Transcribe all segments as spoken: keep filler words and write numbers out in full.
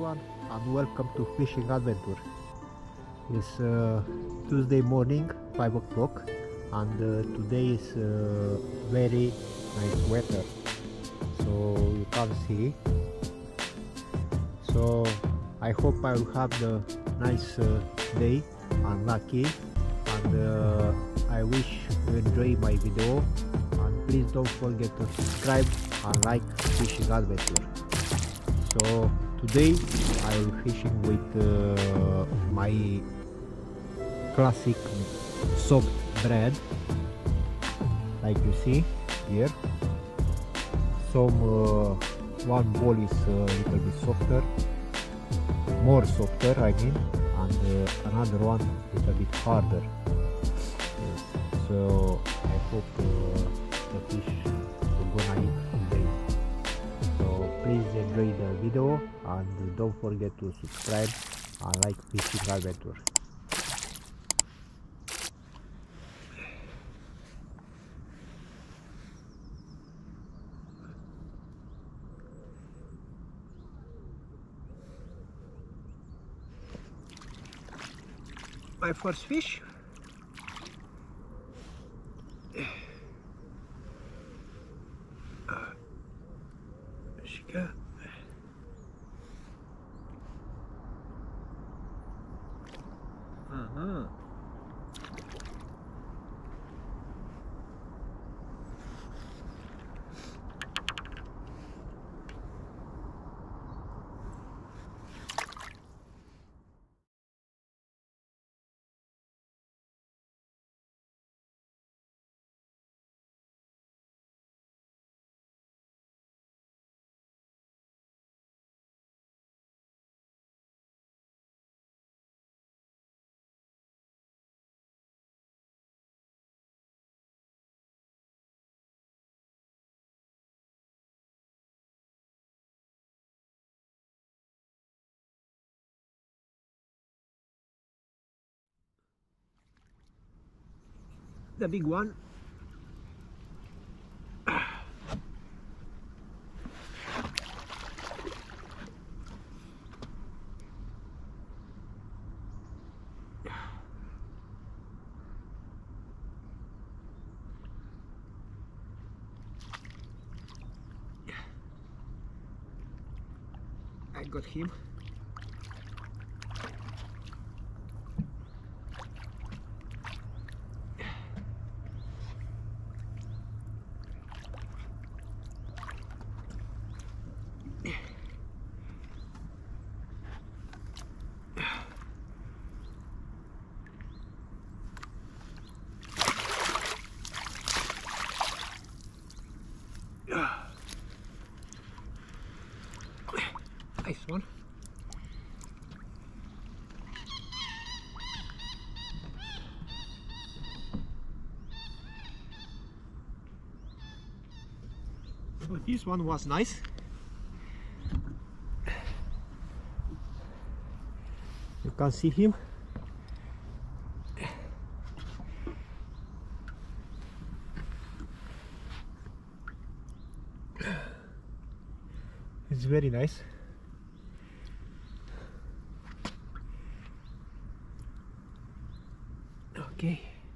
everyone and welcome to Fishing Adventure. It's uh, Tuesday morning, five o'clock, and uh, today is uh, very nice weather, so you can see. So I hope I will have the nice uh, day and lucky, and uh, I wish you enjoy my video, and please don't forget to subscribe and like Fishing Adventure. So today I will fishing with uh, my classic soft bread, like you see here. Some uh, one ball is a little bit softer, more softer I mean, and uh, another one a little bit harder. Yes. So I hope uh, the fish will gonna eat today. So please enjoy the video and don't forget to subscribe and like Fishing Adventure. My first fish. Uh, she got. Uh-huh. The big one. I got him. Nice one. So this one was nice. You can see him. It's very nice. Okay.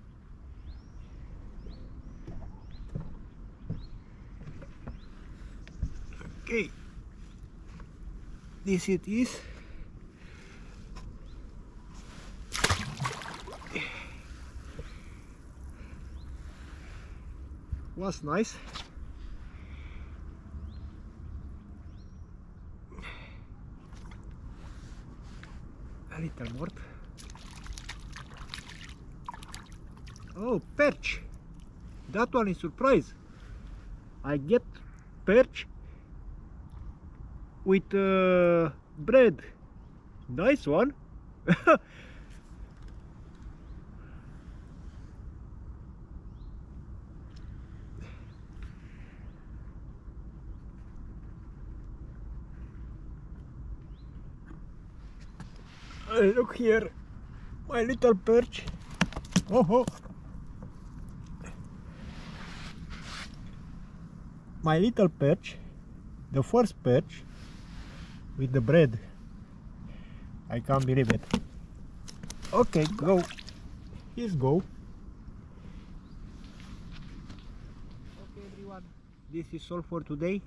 Okay. This it is. Was nice. A little more. Oh, perch! That one is surprise. I get perch with uh, bread. Nice one. Uh, look here, my little perch. Oh, oh. My little perch, the first perch with the bread. I can't believe it. Okay, go. Let's go. Okay everyone, this is all for today.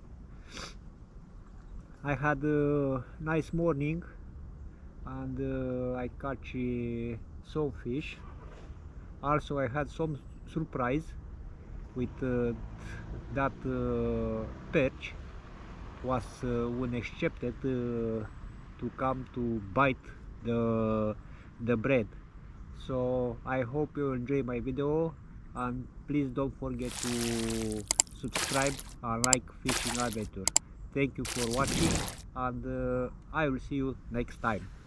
I had a nice morning and uh, I catch uh, some fish. Also I had some surprise with uh, that uh, perch was uh, unexpected uh, to come to bite the the bread. So I hope you enjoy my video, and please don't forget to subscribe and like Fishing Adventure. Thank you for watching, and uh, I will see you next time.